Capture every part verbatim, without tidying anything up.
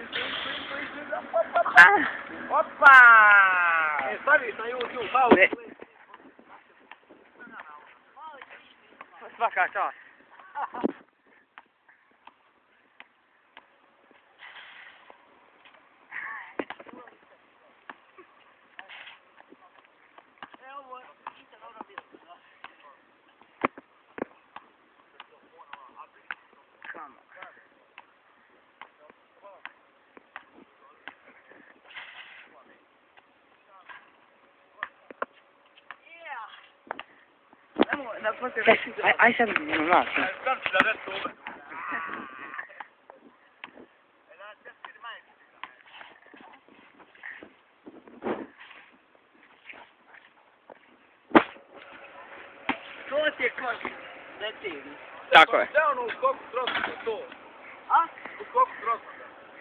Opa! E stavi na YouTube, pauzu. Svaka čast. Aj, aj sad na nas. To ti je koš, deci. Tako je. Sve ono u skoku trosnoga, to. A? U skoku trosnoga.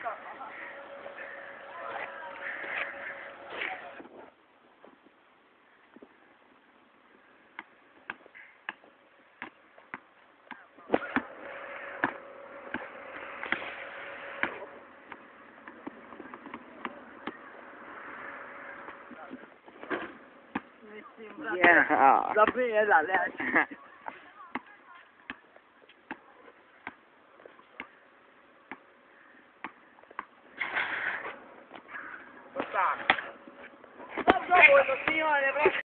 Yeah. Zabije da leći. Stop. Stop, stop, stop,